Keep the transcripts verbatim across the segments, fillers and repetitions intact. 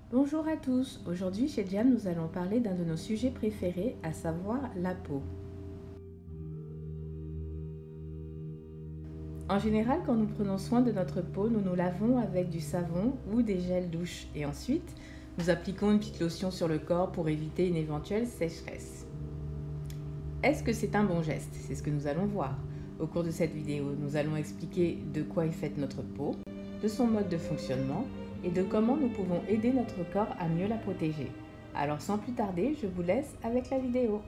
Bonjour à tous, aujourd'hui chez Jam nous allons parler d'un de nos sujets préférés, à savoir la peau. En général, quand nous prenons soin de notre peau, nous nous lavons avec du savon ou des gels douche et ensuite nous appliquons une petite lotion sur le corps pour éviter une éventuelle sécheresse. Est-ce que c'est un bon geste? C'est ce que nous allons voir. Au cours de cette vidéo, nous allons expliquer de quoi est faite notre peau, de son mode de fonctionnement et de comment nous pouvons aider notre corps à mieux la protéger. Alors sans plus tarder, je vous laisse avec la vidéo.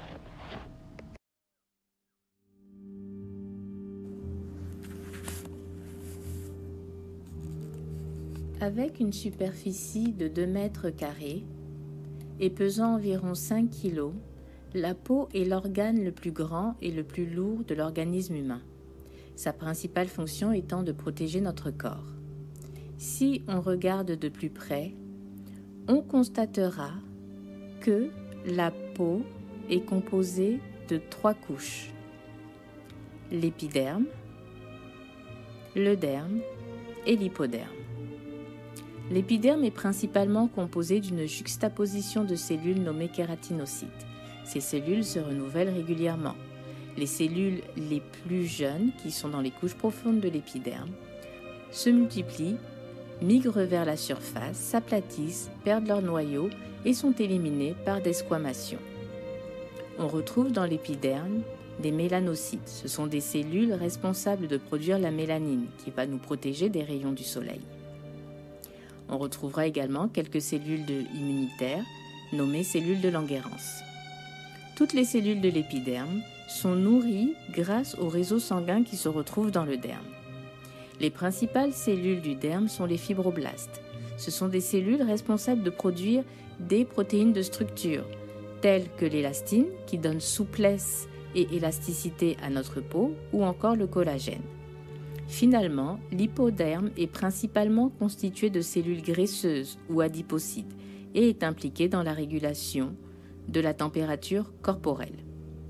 Avec une superficie de deux mètres carrés et pesant environ cinq kilos, la peau est l'organe le plus grand et le plus lourd de l'organisme humain, sa principale fonction étant de protéger notre corps. Si on regarde de plus près, on constatera que la peau est composée de trois couches: l'épiderme, le derme et l'hypoderme. L'épiderme est principalement composé d'une juxtaposition de cellules nommées kératinocytes. Ces cellules se renouvellent régulièrement. Les cellules les plus jeunes, qui sont dans les couches profondes de l'épiderme, se multiplient, migrent vers la surface, s'aplatissent, perdent leur noyau et sont éliminées par desquamation. On retrouve dans l'épiderme des mélanocytes. Ce sont des cellules responsables de produire la mélanine, qui va nous protéger des rayons du soleil. On retrouvera également quelques cellules de immunitaires, nommées cellules de Langerhans. Toutes les cellules de l'épiderme sont nourries grâce au réseau sanguin qui se retrouve dans le derme. Les principales cellules du derme sont les fibroblastes. Ce sont des cellules responsables de produire des protéines de structure, telles que l'élastine, qui donne souplesse et élasticité à notre peau, ou encore le collagène. Finalement, l'hypoderme est principalement constitué de cellules graisseuses ou adipocytes et est impliqué dans la régulation de la température corporelle.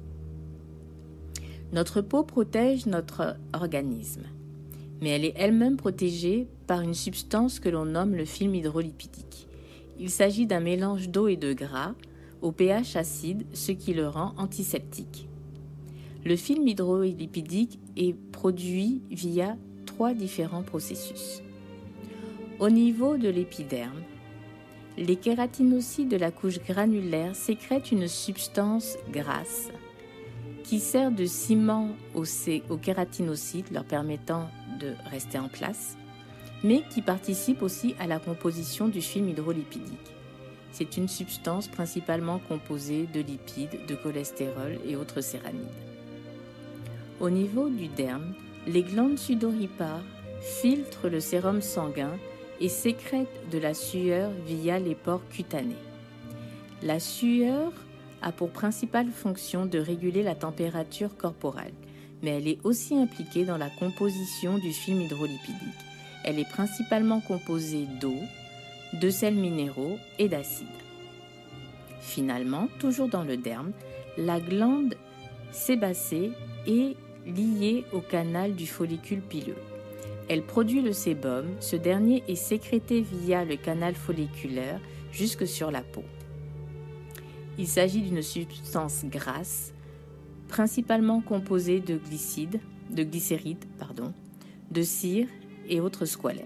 Notre peau protège notre organisme, mais elle est elle-même protégée par une substance que l'on nomme le film hydrolipidique. Il s'agit d'un mélange d'eau et de gras au pH acide, ce qui le rend antiseptique. Le film hydrolipidique est produit via trois différents processus. Au niveau de l'épiderme, les kératinocytes de la couche granulaire sécrètent une substance grasse qui sert de ciment aux, aux kératinocytes, leur permettant de rester en place, mais qui participe aussi à la composition du film hydrolipidique. C'est une substance principalement composée de lipides, de cholestérol et autres céramides. Au niveau du derme, les glandes sudoripares filtrent le sérum sanguin et sécrètent de la sueur via les pores cutanés. La sueur a pour principale fonction de réguler la température corporelle, mais elle est aussi impliquée dans la composition du film hydrolipidique. Elle est principalement composée d'eau, de sels minéraux et d'acides. Finalement, toujours dans le derme, la glande sébacée est liée au canal du follicule pileux. Elle produit le sébum, ce dernier est sécrété via le canal folliculaire jusque sur la peau. Il s'agit d'une substance grasse, principalement composée de glycides, de glycérides, pardon, de cire et autres squalènes.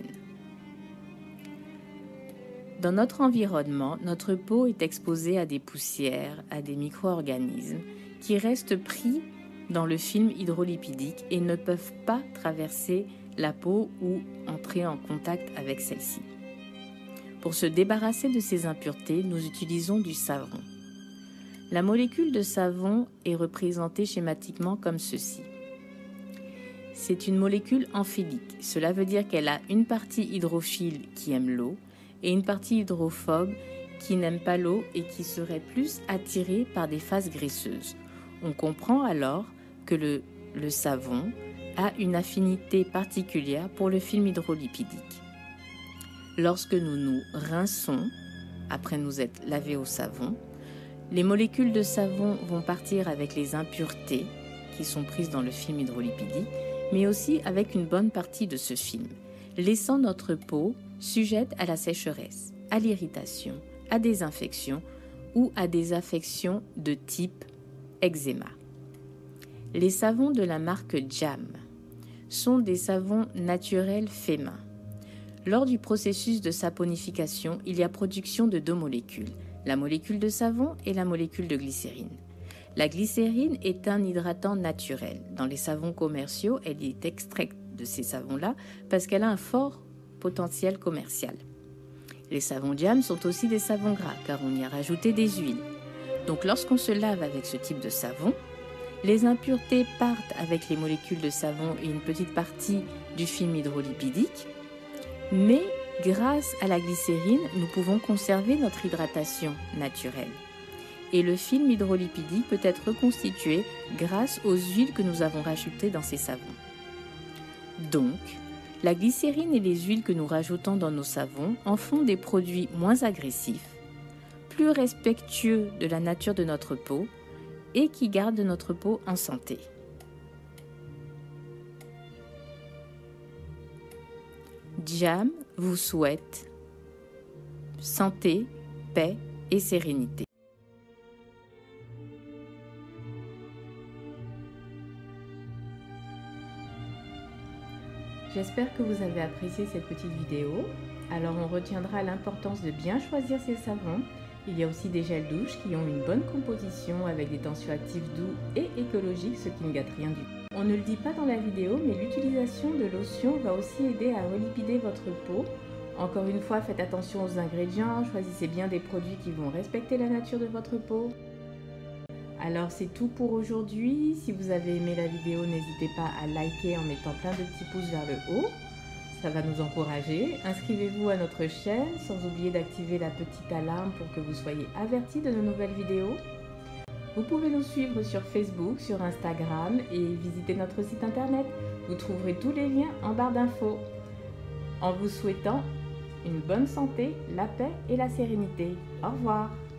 Dans notre environnement, notre peau est exposée à des poussières, à des micro-organismes qui restent pris dans le film hydrolipidique et ne peuvent pas traverser la peau ou entrer en contact avec celle-ci. Pour se débarrasser de ces impuretés, nous utilisons du savon. La molécule de savon est représentée schématiquement comme ceci. C'est une molécule amphilique. Cela veut dire qu'elle a une partie hydrophile qui aime l'eau et une partie hydrophobe qui n'aime pas l'eau et qui serait plus attirée par des phases graisseuses. On comprend alors que le, le savon a une affinité particulière pour le film hydrolipidique. Lorsque nous nous rinçons, après nous être lavés au savon, les molécules de savon vont partir avec les impuretés qui sont prises dans le film hydrolipidique, mais aussi avec une bonne partie de ce film, laissant notre peau sujette à la sécheresse. à l'irritation, à des infections ou à des affections de type eczéma. Les savons de la marque Jam sont des savons naturels faits main. Lors du processus de saponification, il y a production de deux molécules, la molécule de savon et la molécule de glycérine. La glycérine est un hydratant naturel. Dans les savons commerciaux, elle est extraite de ces savons-là parce qu'elle a un fort potentiel commercial. Les savons Jam sont aussi des savons gras car on y a rajouté des huiles. Donc lorsqu'on se lave avec ce type de savon, les impuretés partent avec les molécules de savon et une petite partie du film hydrolipidique, mais grâce à la glycérine, nous pouvons conserver notre hydratation naturelle. Et le film hydrolipidique peut être reconstitué grâce aux huiles que nous avons rajoutées dans ces savons. Donc, la glycérine et les huiles que nous rajoutons dans nos savons en font des produits moins agressifs, plus respectueux de la nature de notre peau et qui gardent notre peau en santé. Jam vous souhaite santé, paix et sérénité. J'espère que vous avez apprécié cette petite vidéo. Alors on retiendra l'importance de bien choisir ces savons. Il y a aussi des gels douche qui ont une bonne composition avec des tensioactifs doux et écologiques, ce qui ne gâte rien du tout. On ne le dit pas dans la vidéo, mais l'utilisation de lotion va aussi aider à relipider votre peau. Encore une fois, faites attention aux ingrédients, choisissez bien des produits qui vont respecter la nature de votre peau. Alors c'est tout pour aujourd'hui. Si vous avez aimé la vidéo, n'hésitez pas à liker en mettant plein de petits pouces vers le haut. Ça va nous encourager. Inscrivez-vous à notre chaîne sans oublier d'activer la petite alarme pour que vous soyez avertis de nos nouvelles vidéos. Vous pouvez nous suivre sur Facebook, sur Instagram et visiter notre site internet. Vous trouverez tous les liens en barre d'infos. En vous souhaitant une bonne santé, la paix et la sérénité. Au revoir.